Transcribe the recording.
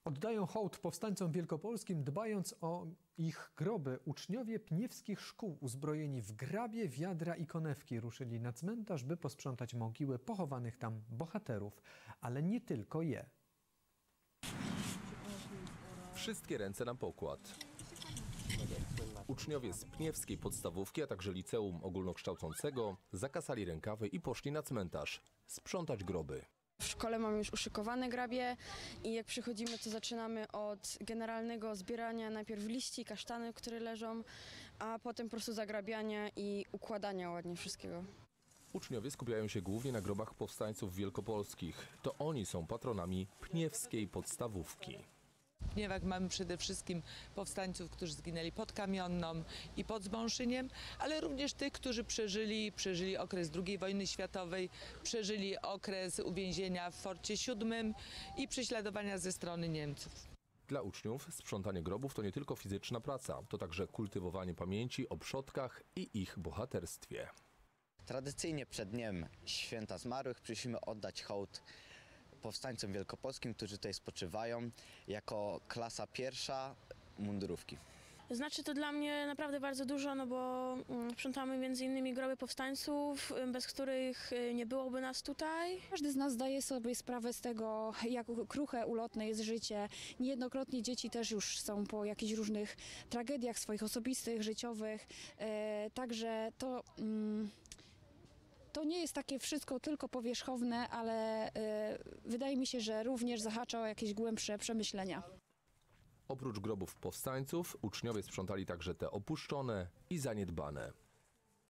Oddają hołd powstańcom wielkopolskim, dbając o ich groby. Uczniowie pniewskich szkół uzbrojeni w grabie, wiadra i konewki ruszyli na cmentarz, by posprzątać mogiły pochowanych tam bohaterów. Ale nie tylko je. Wszystkie ręce na pokład. Uczniowie z pniewskiej podstawówki, a także liceum ogólnokształcącego zakasali rękawy i poszli na cmentarz sprzątać groby. W szkole mamy już uszykowane grabie i jak przychodzimy, to zaczynamy od generalnego zbierania najpierw liści, kasztany, które leżą, a potem po prostu zagrabiania i układania ładnie wszystkiego. Uczniowie skupiają się głównie na grobach powstańców wielkopolskich. To oni są patronami pniewskiej podstawówki. W Pniewach mamy przede wszystkim powstańców, którzy zginęli pod Kamionną i pod Zbąszyniem, ale również tych, którzy przeżyli okres II wojny światowej, przeżyli okres uwięzienia w Forcie 7 i prześladowania ze strony Niemców. Dla uczniów sprzątanie grobów to nie tylko fizyczna praca, to także kultywowanie pamięci o przodkach i ich bohaterstwie. Tradycyjnie przed Dniem Święta Zmarłych prosimy oddać hołd powstańcom wielkopolskim, którzy tutaj spoczywają, jako klasa pierwsza mundurówki. Znaczy to dla mnie naprawdę bardzo dużo, no bo sprzątamy m.in. groby powstańców, bez których nie byłoby nas tutaj. Każdy z nas zdaje sobie sprawę z tego, jak kruche, ulotne jest życie. Niejednokrotnie dzieci też już są po jakichś różnych tragediach swoich osobistych, życiowych. Także to nie jest takie wszystko tylko powierzchowne, ale wydaje mi się, że również zahacza o jakieś głębsze przemyślenia. Oprócz grobów powstańców uczniowie sprzątali także te opuszczone i zaniedbane.